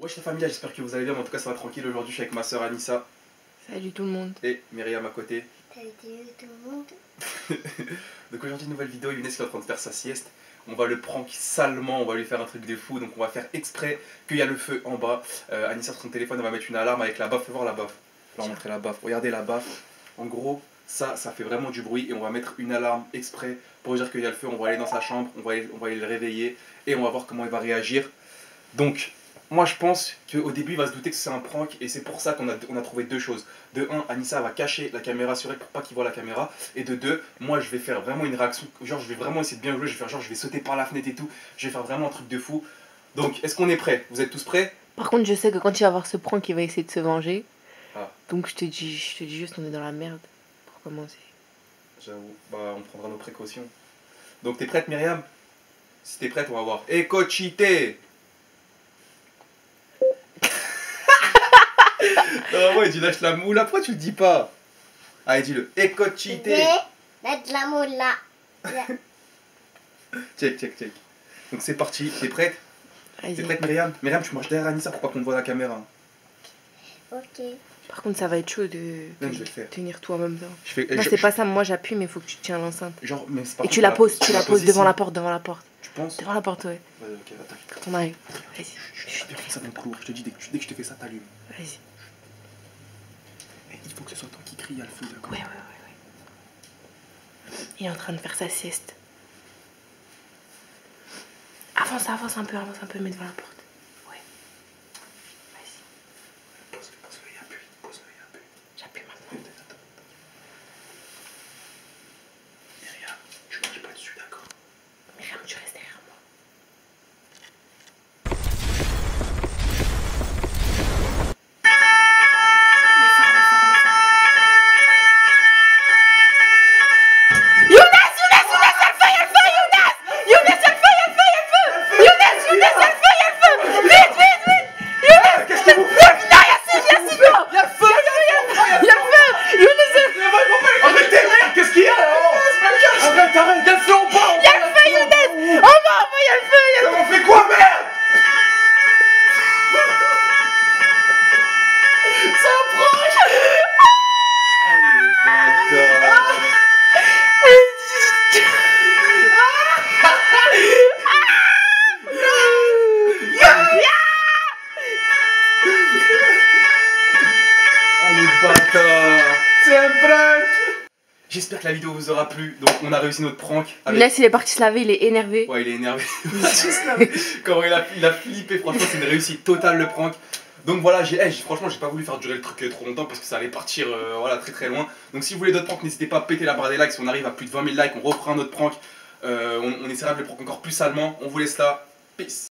Wesh la famille, j'espère que vous allez bien, mais en tout cas ça va tranquille. Aujourd'hui je suis avec ma soeur Anissa. Salut tout le monde. Et Myriam à côté. Salut tout le monde. Donc aujourd'hui nouvelle vidéo, Younes qui est en train de faire sa sieste. On va le prank salement, on va lui faire un truc de fou. Donc on va faire exprès qu'il y a le feu en bas. Anissa sur son téléphone, elle va mettre une alarme avec la baffe. Fais voir la baffe. Je vais leur montrer la baffe. Regardez la baffe. En gros, ça fait vraiment du bruit. Et on va mettre une alarme exprès pour dire qu'il y a le feu. On va aller dans sa chambre, on va aller le réveiller. Et on va voir comment il va réagir. Donc, moi je pense qu'au début il va se douter que c'est un prank. Et c'est pour ça qu'on a trouvé deux choses. De un, Anissa va cacher la caméra sur elle pour pas qu'il voit la caméra. Et de deux, moi je vais faire vraiment une réaction. Genre je vais vraiment essayer de bien jouer. Je vais faire genre je vais sauter par la fenêtre et tout. Je vais faire vraiment un truc de fou. Donc est-ce qu'on est prêt? Vous êtes tous prêts? Par contre, je sais que quand il va voir ce prank, il va essayer de se venger. Ah. Donc je te dis juste, on est dans la merde pour commencer. J'avoue, bah on prendra nos précautions. Donc t'es prête Myriam? Si t'es prête, on va voir. Écochité. Non, ouais, tu lâches la moula, pourquoi tu le dis pas? Allez, dis-le. Écochité. Mettre la moula. Check. Donc c'est parti, t'es prête? Vas-y. T'es prête Myriam? Myriam, tu marches derrière Anissa pour pas qu'on te voit la caméra. Ok. Par contre, ça va être chaud de Non, je vais le faire. tenir tout en même temps. Je fais, Non, c'est pas ça, moi j'appuie, mais il faut que tu tiens l'enceinte. genre, mais c'est pas Et tu la poses, devant la porte, Tu penses? Devant la porte, ouais. Ouais, ok, attends. Quand on arrive. Vas-y. Chut, fais ça dans le couloir, je te dis, dès que je te fais ça, t'allumes. Vas-y. Et il faut que ce soit toi qui crie, il y a le feu, d'accord? Ouais. Il est en train de faire sa sieste. Avance un peu, mais devant la porte. Ouais. Vas-y. Pose-le et appuie. J'appuie maintenant. Myriam, tu marches pas dessus, d'accord? Myriam, tu restes derrière moi. C'est un prank! J'espère que la vidéo vous aura plu. Donc on a réussi notre prank. Younes, il est parti se laver, il est énervé. Ouais, il est énervé. Quand il a flippé, franchement c'est une réussite totale le prank. Donc voilà, franchement j'ai pas voulu faire durer le truc trop longtemps parce que ça allait partir voilà, très loin. Donc si vous voulez d'autres pranks, n'hésitez pas à péter la barre des likes. Si on arrive à plus de 20 000 likes, on refera un autre prank. On essaiera de le prank encore plus salement. On vous laisse là. Peace.